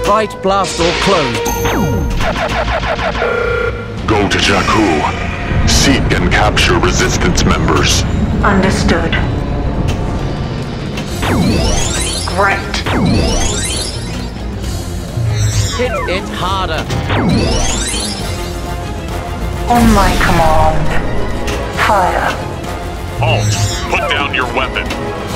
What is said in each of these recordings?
Right blast door closed. Go to Jakku. Seek and capture resistance members. Understood. Great. Hit it harder. On my command. Fire. Halt! Put down your weapon.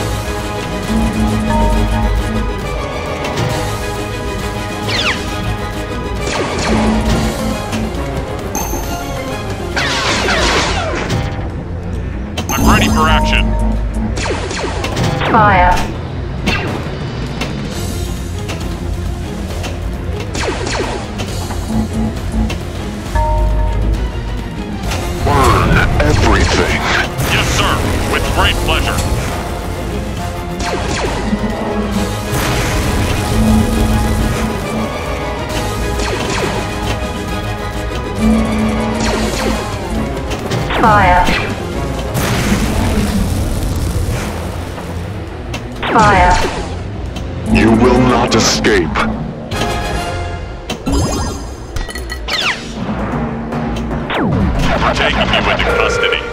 I'm ready for action. Fire. Burn everything. Yes, sir. With great pleasure. Fire. Fire. You will not escape. We're taking you into custody.